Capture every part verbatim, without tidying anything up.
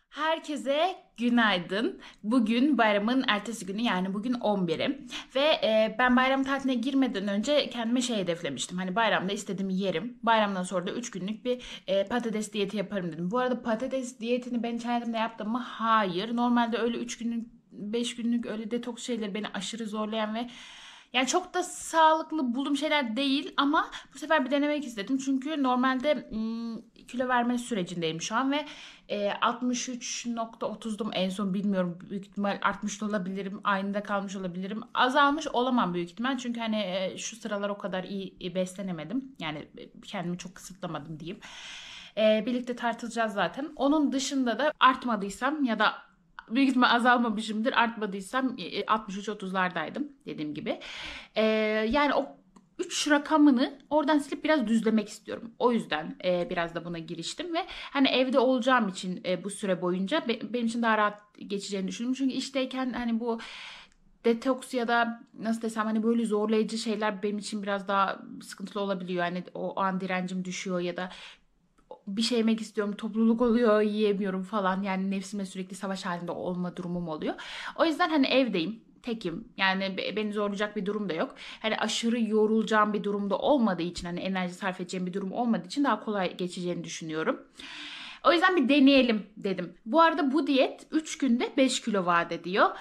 Herkese günaydın. Bugün bayramın ertesi günü, yani bugün on biri. Ve e, ben bayram tatiline girmeden önce kendime şey hedeflemiştim. Hani bayramda istediğimi yerim. Bayramdan sonra da üç günlük bir e, patates diyeti yaparım dedim. Bu arada patates diyetini ben hiç hayatımda yaptım mı? Hayır. Normalde öyle üç günlük, beş günlük öyle detoks şeyleri beni aşırı zorlayan ve yani çok da sağlıklı bulduğum şeyler değil, ama bu sefer bir denemek istedim. Çünkü normalde ım, kilo verme sürecindeyim şu an ve e, altmış üç nokta otuzdum en son, bilmiyorum, büyük ihtimal artmış da olabilirim, aynı da kalmış olabilirim. Azalmış olamam büyük ihtimal, çünkü hani e, şu sıralar o kadar iyi e, beslenemedim. Yani e, kendimi çok kısıtlamadım diyeyim. E, birlikte tartılacağız zaten. Onun dışında da artmadıysam ya da büyük ihtimal azalmamışımdır. Artmadıysam e, altmış üç otuzlardaydım dediğim gibi. Ee, yani o üç rakamını oradan silip biraz düzlemek istiyorum. O yüzden e, biraz da buna giriştim ve hani evde olacağım için e, bu süre boyunca be- benim için daha rahat geçeceğini düşündüm. Çünkü işteyken hani bu detoks ya da nasıl desem, hani böyle zorlayıcı şeyler benim için biraz daha sıkıntılı olabiliyor. Yani o an direncim düşüyor ya da bir şey yemek istiyorum, topluluk oluyor, yiyemiyorum falan. Yani nefsimle sürekli savaş halinde olma durumum oluyor. O yüzden hani evdeyim, tekim. Yani beni zorlayacak bir durum da yok. Hani aşırı yorulacağım bir durumda olmadığı için, hani enerji sarf edeceğim bir durum olmadığı için daha kolay geçeceğini düşünüyorum. O yüzden bir deneyelim dedim. Bu arada bu diyet üç günde beş kilo vaat ediyor.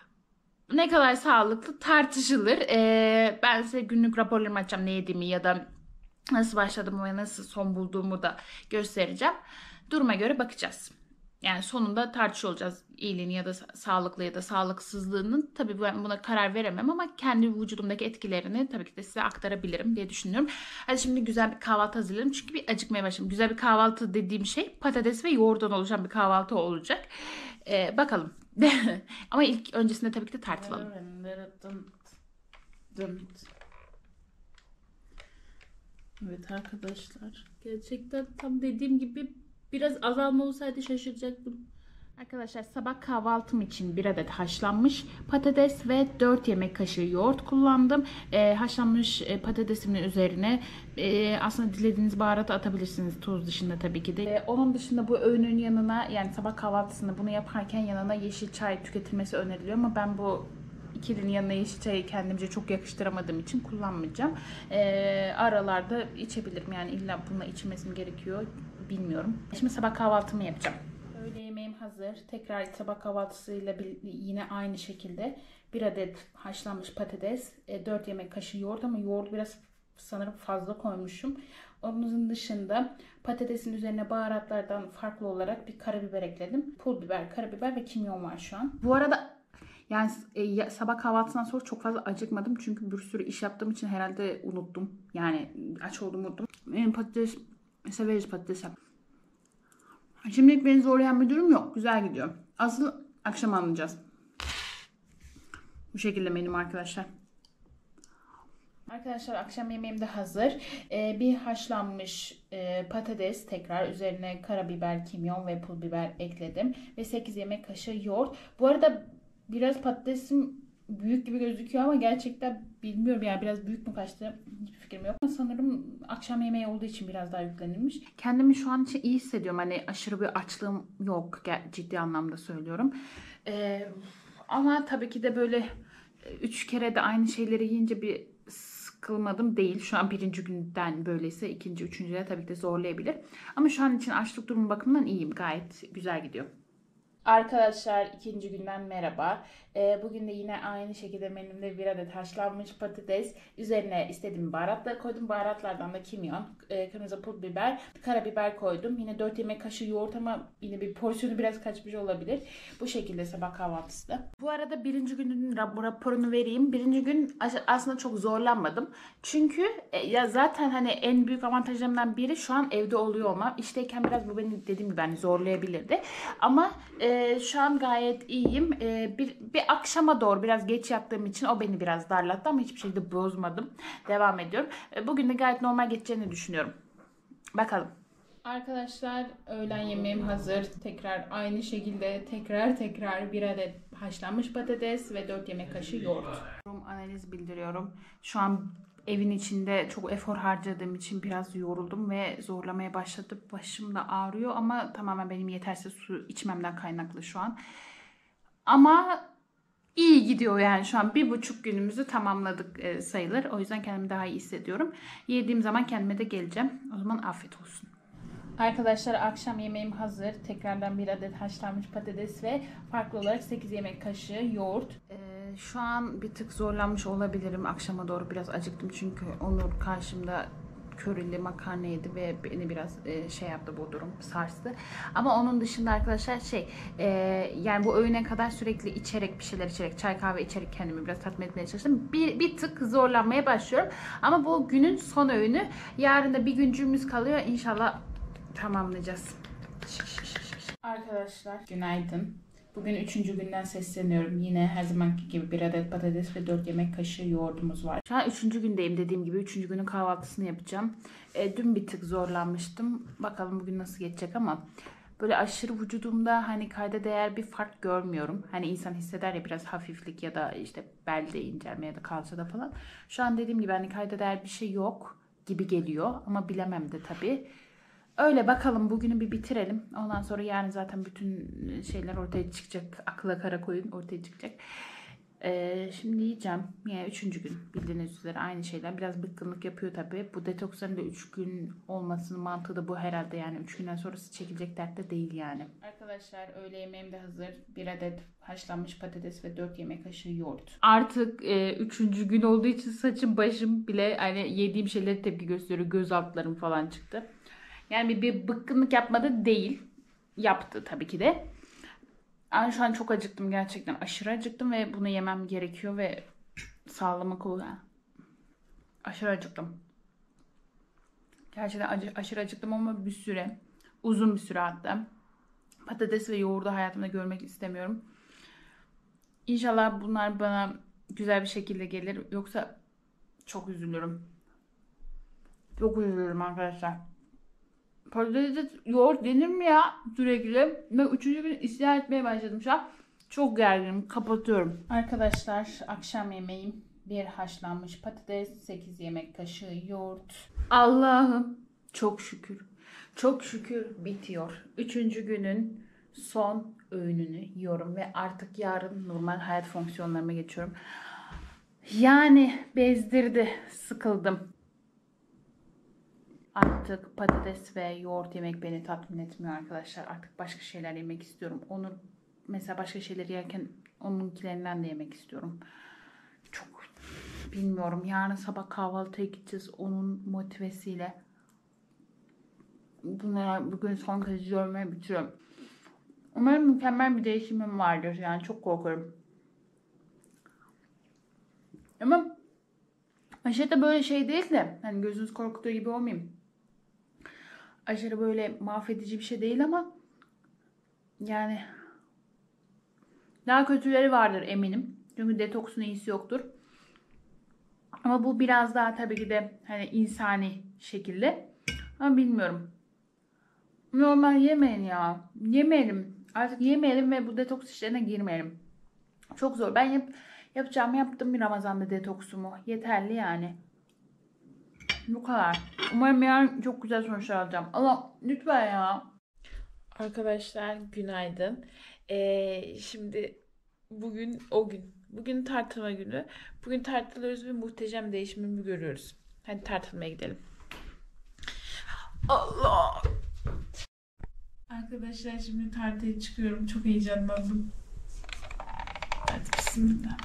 Ne kadar sağlıklı tartışılır. Ee, ben size günlük raporlarımı açacağım, ne yediğimi ya da nasıl başladığımı ve nasıl son bulduğumu da göstereceğim. Duruma göre bakacağız. Yani sonunda tartışıyor olacağız, iyiliğini ya da sağlıklı ya da sağlıksızlığının. Tabii ben buna karar veremem, ama kendi vücudumdaki etkilerini tabii ki de size aktarabilirim diye düşünüyorum. Hadi şimdi güzel bir kahvaltı hazırlayalım, çünkü bir acıkmaya başladım. Güzel bir kahvaltı dediğim şey patates ve yoğurttan oluşan bir kahvaltı olacak. Ee, bakalım. Ama ilk öncesinde tabii ki de tartılalım. Evet arkadaşlar, gerçekten tam dediğim gibi biraz azalma olsaydı şaşıracaktım. Arkadaşlar, sabah kahvaltım için bir adet haşlanmış patates ve dört yemek kaşığı yoğurt kullandım. Ee, haşlanmış e, patatesimin üzerine e, aslında dilediğiniz baharatı atabilirsiniz, tuz dışında tabii ki de. Ee, onun dışında bu öğünün yanına, yani sabah kahvaltısında bunu yaparken yanına yeşil çay tüketilmesi öneriliyor, ama ben bu ikilinin yanına yeşil çayı kendimce çok yakıştıramadığım için kullanmayacağım. Ee, aralarda içebilirim, yani illa bununla içilmesi mi gerekiyor bilmiyorum. Şimdi sabah kahvaltımı yapacağım. Öğle yemeğim hazır. Tekrar sabah kahvaltısıyla yine aynı şekilde bir adet haşlanmış patates, dört yemek kaşığı yoğurt, ama yoğurt biraz sanırım fazla koymuşum. Onun dışında patatesin üzerine baharatlardan farklı olarak bir karabiber ekledim. Pul biber, karabiber ve kimyon var şu an. Bu arada yani e, sabah kahvaltısından sonra çok fazla acıkmadım. Çünkü bir sürü iş yaptığım için herhalde unuttum. Yani aç oldum, unuttum. Benim patates, severiz patates. Şimdilik beni zorlayan bir durum yok. Güzel gidiyor. Asıl akşam anlayacağız. Bu şekilde benim arkadaşlar. Arkadaşlar, akşam yemeğim de hazır. Ee, bir haşlanmış e, patates, tekrar üzerine karabiber, kimyon ve pul biber ekledim. Ve sekiz yemek kaşığı yoğurt. Bu arada biraz patatesim büyük gibi gözüküyor, ama gerçekten bilmiyorum yani, biraz büyük mü kaçtı hiçbir fikrim yok. Sanırım akşam yemeği olduğu için biraz daha yüklenilmiş. Kendimi şu an için iyi hissediyorum. Hani aşırı bir açlığım yok, ciddi anlamda söylüyorum. Ee, ama tabii ki de böyle üç kere de aynı şeyleri yiyince bir sıkılmadım değil. Şu an birinci günden böyleyse ikinci, üçüncüye tabii ki de zorlayabilir. Ama şu an için açlık durumu bakımından iyiyim. Gayet güzel gidiyor. Arkadaşlar, ikinci günden merhaba. Ee, bugün de yine aynı şekilde menümde bir adet haşlanmış patates. Üzerine istediğim baharatları koydum. Baharatlardan da kimyon, e, kırmızı pul biber, karabiber koydum. Yine dört yemek kaşığı yoğurt, ama yine bir porsiyonu biraz kaçmış olabilir. Bu şekilde sabah kahvaltısı da. Bu arada birinci günün raporunu vereyim. Birinci gün aslında çok zorlanmadım. Çünkü e, ya zaten hani en büyük avantajlarımdan biri şu an evde oluyor olmam. İşteyken biraz bu beni dediğim gibi hani zorlayabilirdi. Ama e, ee, şu an gayet iyiyim. Ee, bir, bir akşama doğru biraz geç yattığım için o beni biraz darlattı, ama hiçbir şekilde bozmadım. Devam ediyorum. Ee, bugün de gayet normal geçeceğini düşünüyorum. Bakalım. Arkadaşlar, öğlen yemeğim hazır. Tekrar aynı şekilde tekrar tekrar bir adet haşlanmış patates ve dört yemek kaşığı yoğurt. Analiz bildiriyorum. Şu an Evin içinde çok efor harcadığım için biraz yoruldum ve zorlamaya başladı. Başım da ağrıyor ama tamamen benim yetersiz su içmemden kaynaklı şu an. Ama iyi gidiyor yani şu an bir buçuk günümüzü tamamladık e, sayılır. O yüzden kendimi daha iyi hissediyorum. Yediğim zaman kendime de geleceğim. O zaman afiyet olsun. Arkadaşlar akşam yemeğim hazır. Tekrardan bir adet haşlanmış patates ve farklı olarak sekiz yemek kaşığı yoğurt. Ee, şu an bir tık zorlanmış olabilirim. Akşama doğru biraz acıktım çünkü Onur karşımda körili makarna yedi ve beni biraz e, şey yaptı, bu durum sarstı. Ama onun dışında arkadaşlar şey e, yani bu öğüne kadar sürekli içerek bir şeyler içerek çay kahve içerek kendimi biraz tatmin etmeye çalıştım. Bir, bir tık zorlanmaya başlıyorum. Ama bu günün son öğünü. Yarın da bir güncüğümüz kalıyor. İnşallah tamamlayacağız. Arkadaşlar günaydın. Bugün üçüncü günden sesleniyorum. Yine her zamanki gibi bir adet patates ve dört yemek kaşığı yoğurdumuz var. Şu an üçüncü gündeyim dediğim gibi. Üçüncü günün kahvaltısını yapacağım. E, dün bir tık zorlanmıştım. Bakalım bugün nasıl geçecek ama böyle aşırı vücudumda hani kayda değer bir fark görmüyorum. Hani insan hisseder ya biraz hafiflik ya da işte belde incelme ya da kalçada falan. Şu an dediğim gibi hani kayda değer bir şey yok gibi geliyor ama bilemem de tabii. Öyle bakalım, bugünü bir bitirelim. Ondan sonra yarın zaten bütün şeyler ortaya çıkacak. Akla kara koyun ortaya çıkacak. Ee, şimdi yiyeceğim. Yani üçüncü gün bildiğiniz üzere aynı şeyler. Biraz bıkkınlık yapıyor tabii. Bu detoksların da üç gün olmasının mantığı da bu herhalde. Yani üç günden sonrası çekilecek dert de değil yani. Arkadaşlar öğle yemeğim de hazır. Bir adet haşlanmış patates ve dört yemek kaşığı yoğurt. Artık e, üçüncü gün olduğu için saçım başım bile hani yediğim şeylere tepki gösteriyor. Göz altlarım falan çıktı. Yani bir, bir bıkkınlık yapmadı değil. Yaptı tabii ki de. Ama şu an çok acıktım gerçekten. Aşırı acıktım ve bunu yemem gerekiyor ve sağlığıma kolu. Aşırı acıktım. Gerçekten acı, aşırı acıktım ama bir süre. Uzun bir süre hatta. Patates ve yoğurdu hayatımda görmek istemiyorum. İnşallah bunlar bana güzel bir şekilde gelir. Yoksa çok üzülürüm. Çok üzülürüm arkadaşlar. Patates'e yoğurt denir mi ya sürekli? Ve üçüncü gün isyan etmeye başladım şu an. Çok gerginim. Kapatıyorum. Arkadaşlar akşam yemeğim bir haşlanmış patates, sekiz yemek kaşığı yoğurt. Allah'ım çok şükür. Çok şükür bitiyor. Üçüncü günün son öğününü yiyorum ve artık yarın normal hayat fonksiyonlarıma geçiyorum. Yani bezdirdi, sıkıldım. Artık patates ve yoğurt yemek beni tatmin etmiyor arkadaşlar. Artık başka şeyler yemek istiyorum. Onu mesela başka şeyleri yerken onunkilerinden de yemek istiyorum. Çok bilmiyorum. Yarın sabah kahvaltıya gideceğiz onun motivesiyle. Bunları bugün son kez görmeye bitiriyorum. Umarım mükemmel bir değişimim vardır. Yani çok korkuyorum. Ama aşırı da böyle şey değil de hani gözünüz korkuttuğu gibi olmayayım. Aşırı böyle mahvedici bir şey değil ama yani daha kötüleri vardır eminim. Çünkü detoksun iyisi yoktur. Ama bu biraz daha tabii ki de hani insani şekilde. Ama bilmiyorum. Normal yemeyin ya. Yemeyelim. Artık yemeyelim ve bu detoks işlerine girmeyelim. Çok zor. Ben yap yapacağımı yaptım bir Ramazan'da detoksumu. Yeterli yani. Bu kadar. Umarım yarın çok güzel sonuçlar alacağım. Allah lütfen ya. Arkadaşlar günaydın. Ee, şimdi bugün o gün. Bugün tartılma günü. Bugün tartılıyoruz ve muhteşem değişimimi görüyoruz. Hadi tartılmaya gidelim. Allah. Arkadaşlar şimdi tartıya çıkıyorum. Çok heyecanlandım. Hadi bismillah.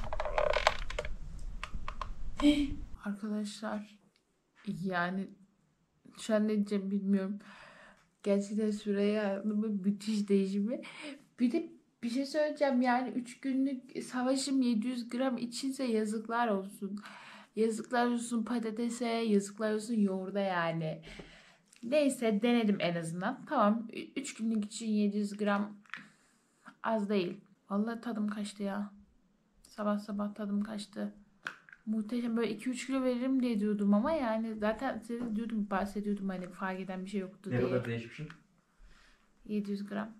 Arkadaşlar yani şu an ne diyeceğim bilmiyorum. Gerçekten Süreyya hayatımın müthiş değişimi. Bir de bir şey söyleyeceğim yani üç günlük savaşım yedi yüz gram içinse yazıklar olsun. Yazıklar olsun patatese, yazıklar olsun yoğurda yani. Neyse denedim en azından. Tamam üç günlük için yedi yüz gram az değil. Vallahi tadım kaçtı ya. Sabah sabah tadım kaçtı. Muhteşem, böyle iki üç kilo veririm diye diyordum ama yani zaten size diyordum, bahsediyordum hani fark eden bir şey yoktu Ne diye. Ne kadar değişmişim? yedi yüz gram.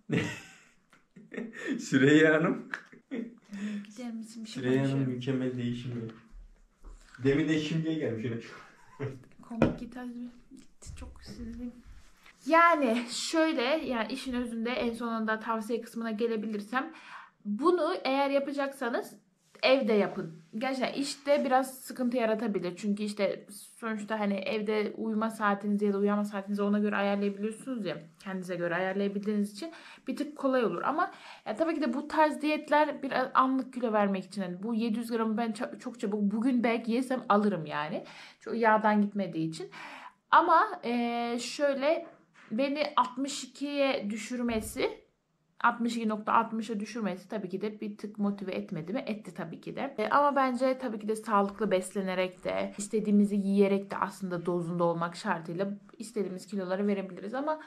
Süreyya Hanım. Gider misin bir şey Süreyya Hanım konuşuyorum. mükemmel değişimi. Demin de şimdiye gelmiş öyle. Komik gitar çok sinirliyim. Yani şöyle, yani işin özünde en sonunda tavsiye kısmına gelebilirsem, bunu eğer yapacaksanız evde yapın. Gerçekten işte biraz sıkıntı yaratabilir. Çünkü işte sonuçta hani evde uyuma saatinizi ya da uyanma saatinizi ona göre ayarlayabiliyorsunuz ya. Kendinize göre ayarlayabildiğiniz için bir tık kolay olur. Ama ya tabii ki de bu tarz diyetler biraz anlık kilo vermek için. Yani bu yedi yüz gramı ben çok çabuk bugün belki yesem alırım yani. Çok yağdan gitmediği için. Ama eee, şöyle beni altmış ikiye düşürmesi, altmış iki nokta altmışa düşürmesi tabii ki de bir tık motive etmedi mi? Etti tabii ki de. E, ama bence tabii ki de sağlıklı beslenerek de, istediğimizi yiyerek de aslında dozunda olmak şartıyla istediğimiz kiloları verebiliriz. Ama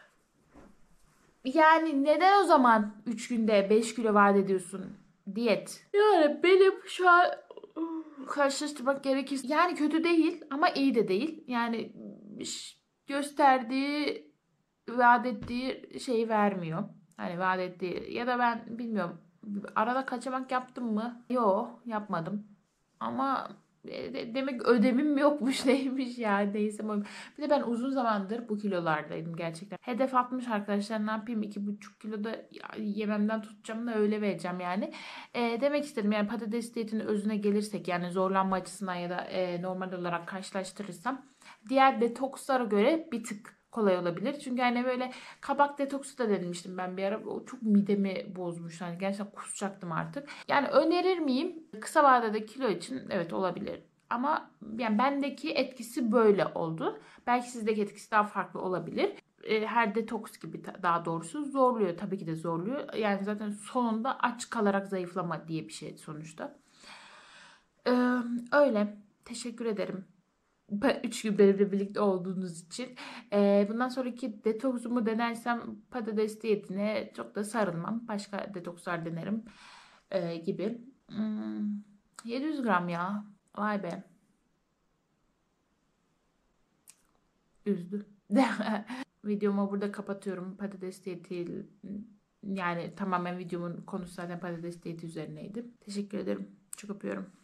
yani neden o zaman üç günde beş kilo vaat ediyorsun diyet? Yani benim şu an karşılaştırmak gerekirse yani kötü değil ama iyi de değil. Yani gösterdiği, vaat ettiği şeyi vermiyor. Hani vaat ettiği ya da ben bilmiyorum. Arada kaçamak yaptım mı? Yok, yapmadım. Ama de- demek ödemim yokmuş neymiş ya neyse. Bir de ben uzun zamandır bu kilolardaydım gerçekten. Hedef altmış arkadaşlar, ne yapayım, iki buçuk kiloda yememden tutacağım da öyle vereceğim yani. E, demek istedim yani patates diyetinin özüne gelirsek, yani zorlanma açısından ya da e, normal olarak karşılaştırırsam diğer detokslara göre bir tık kolay olabilir. Çünkü hani böyle kabak detoksu da denemiştim ben bir ara. O çok midemi bozmuş. Hani gerçekten kusacaktım artık. Yani önerir miyim? Kısa vadede kilo için evet olabilir. Ama yani bendeki etkisi böyle oldu. Belki sizdeki etkisi daha farklı olabilir. E, Her detoks gibi daha doğrusu zorluyor. Tabii ki de zorluyor. Yani zaten sonunda aç kalarak zayıflama diye bir şey sonuçta. Ee, öyle. Teşekkür ederim. Üç gün benimle birlikte olduğunuz için. Ee, bundan sonraki detoksumu denersem patates diyetine çok da sarılmam. Başka detokslar denerim ee, gibi. Hmm, yedi yüz gram ya. Vay be. Üzdü. Videomu burada kapatıyorum. Patates diyeti, yani tamamen videomun konusu zaten patates diyeti üzerineydi. Teşekkür ederim. Çok öpüyorum.